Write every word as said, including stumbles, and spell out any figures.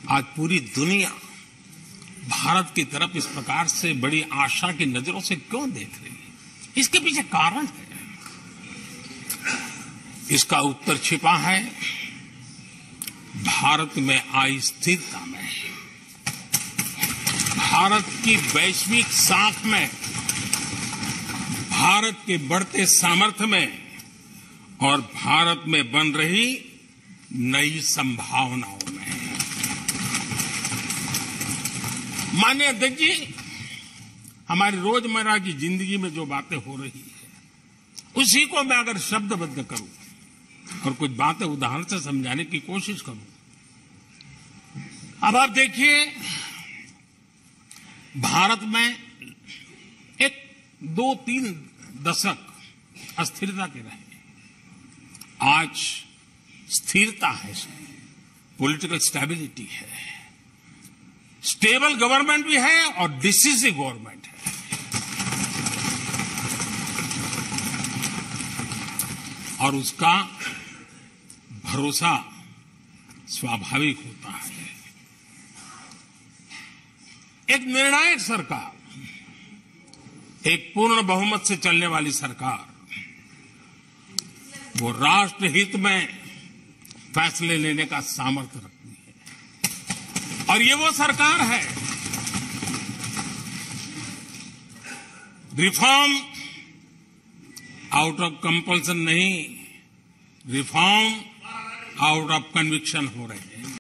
आज पूरी दुनिया भारत की तरफ इस प्रकार से बड़ी आशा की नजरों से क्यों देख रही है? इसके पीछे कारण है। इसका उत्तर छिपा है भारत में आई स्थिरता में, भारत की वैश्विक साख में, भारत के बढ़ते सामर्थ्य में और भारत में बन रही नई संभावनाओं में। माननीय अध्यक्ष जी, हमारी रोजमर्रा की जिंदगी में जो बातें हो रही है उसी को मैं अगर शब्दबद्ध करूं और कुछ बातें उदाहरण से समझाने की कोशिश करूं। अब आप देखिए, भारत में एक दो तीन दशक अस्थिरता के रहे, आज स्थिरता है, पॉलिटिकल स्टेबिलिटी है, स्टेबल गवर्नमेंट भी है और डिसिसिव गवर्नमेंट है। और उसका भरोसा स्वाभाविक होता है। एक निर्णायक सरकार, एक पूर्ण बहुमत से चलने वाली सरकार, वो राष्ट्र हित में फैसले लेने का सामर्थ्य रखती है। और ये वो सरकार है, रिफॉर्म आउट ऑफ कंपल्सन नहीं, रिफॉर्म आउट ऑफ कन्विक्शन हो रहे हैं।